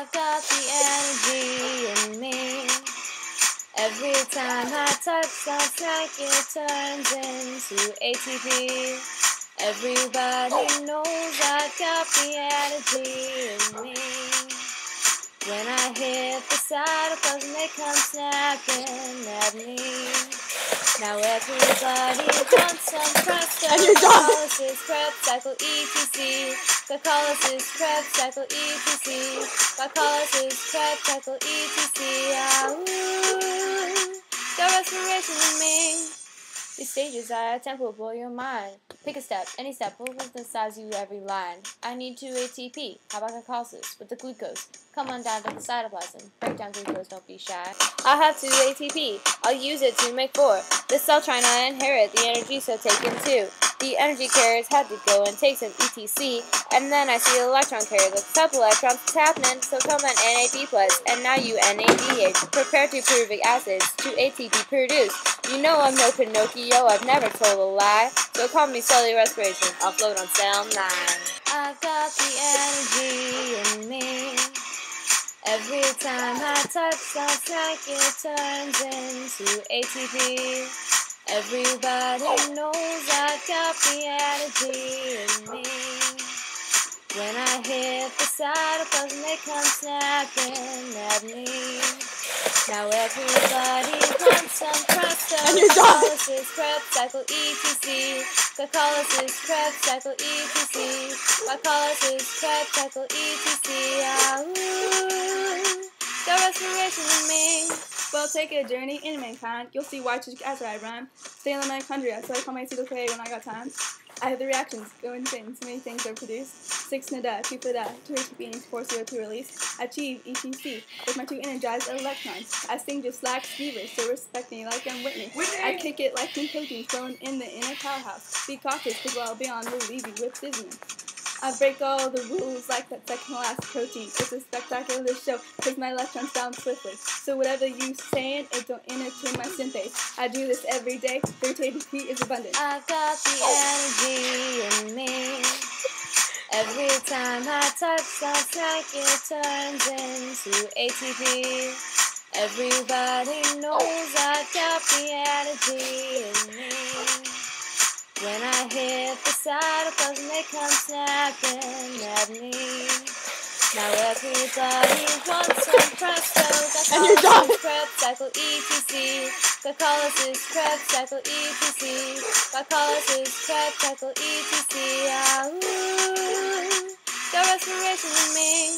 I've got the energy in me. Every time I touch that track, it turns into ATP. Everybody knows I've got the energy in me. When I hit the saddle, cause they come snapping at me. Now everybody wants some presto. Glycolysis, prep, cycle, etc. Glycolysis, prep, cycle, etc. Glycolysis, prep, cycle, etc. Ah, ooh, got respiration in me. These stages I attempt will blow your mind. Pick a step, any step, will synthesize you every line. I need 2 ATP. How about glycolysis with the glucose? Come on down to the cytoplasm. Break down glucose, don't be shy. I'll have 2 ATP. I'll use it to make 4. This cell trying to inherit the energy, so taken 2. The energy carriers had to go and take some ETC, and then I see the electron carrier. The top electrons, what's happening? So come on NAD+, and now you NADH. Prepare to pyruvic acids, 2 ATP produced. You know I'm no Pinocchio, I've never told a lie. So call me cellular respiration, I'll float on cell 9. I've got the energy in me. Every time I touch that track, it turns into ATP. Everybody knows I've got the energy in me. When I hit the saddle, cause they come snapping at me. Now everybody wants some presto. Glycolysis, prep, cycle, etc. Glycolysis, prep, cycle, etc. Glycolysis, prep, cycle, etc. Ah, ooh, got respiration in me. Well, take a journey in mankind. You'll see why after I rhyme. Stay in the mitochondria, so I call my CK when I got time. I have the reactions, go insane, so many things are produced. 6 NADA, 2 FADA, 2 ATP needs 4 CO2 release. Achieve ETC with my 2 energized electrons. I sing just like Stevers, so respect me like I'm Whitney. I kick it like some proteins thrown in the inner powerhouse. Be cautious, cause while beyond will leave you with dizziness. I break all the rules like that second last protein. It's a spectacular show, cause my electrons bounce swiftly. So whatever you saying, it don't entertain my synthase. I do this every day, 30 ATP is abundant. I've got the energy in me. Every time I touch that track, it turns into ATP. Everybody knows I've got the energy in me. When I hit the saddle, cause they come snapping at me. Now everybody wants some presto. Glycolysis, prep, cycle, etc. Glycolysis, prep, cycle, etc. Glycolysis, prep, cycle, etc. Ah, ooh, got respiration in me.